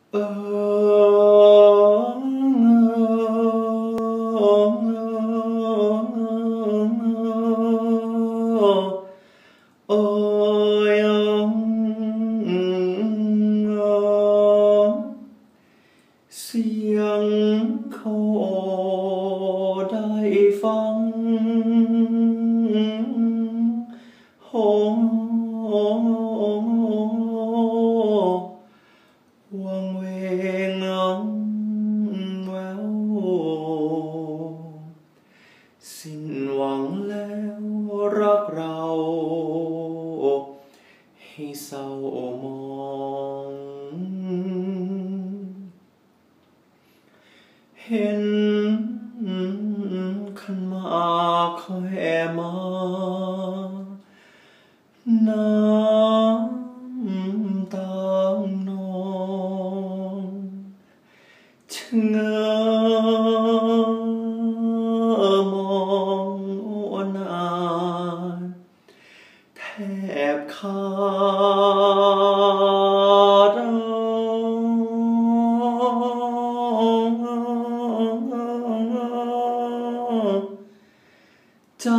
เออยังเสียงเขาได้ฟังหงวังเวงแววสิ้นหวังแล้วรักเราให้เศร้ามองเห็นขันหมากเขาแห่มาน้ำตานองชะเง้อมองอนานแทบขาดใจ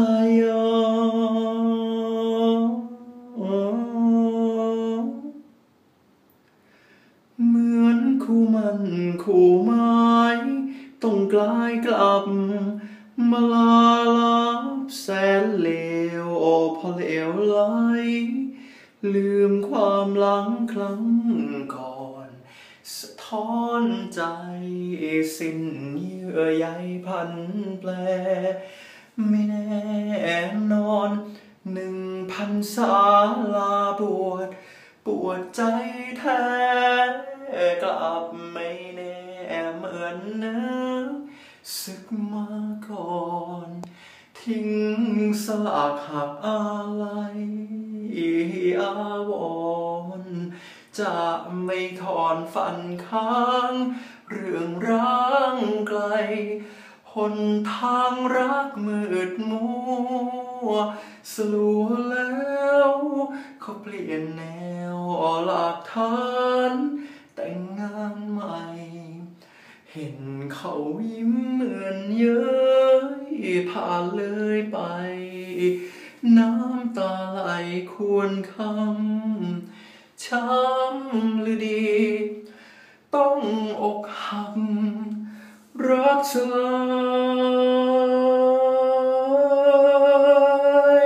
เหมือนคู่มันคู่ไม้ต้องกลายกลับมาลาลับแสนเลวพอเลวไหลลืมความหลังครั้งก่อนสะท้อนใจสิ้นเยื่อใยพันแปรไม่แน่นอน1,000 ศาลาบวชปวดใจแท้กลับไม่แน่เหมือนเนื้อศึกมาก่อนทิ้งสลากหักอะไรอาวรณ์จะไม่ถอนฟันค้างเรื่องร้างไกลหนทางรักมืดมัวสลัวแล้วเขาเปลี่ยนแนวหลักฐานแต่งงานใหม่เห็นเขายิ้มเหมือนเย้ยผ่านเลยไปน้ำตาไหลควรคำช้ำหรือดีต้องอกหักรักสลาย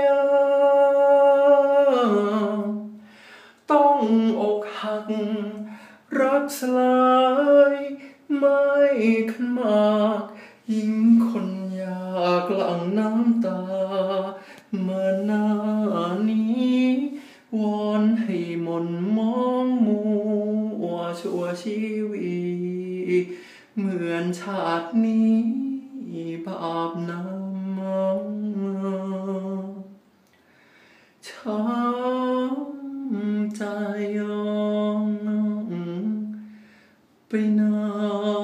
ต้องอกหักรักสลายไม่ขันมากยิ่งคนอยากหลั่งน้ำตาเมื่อหน้านี้วอนให้มนมองมัวชั่วชีวิตเหมือนชาตินี้บาปนำช้ำใจไปนาน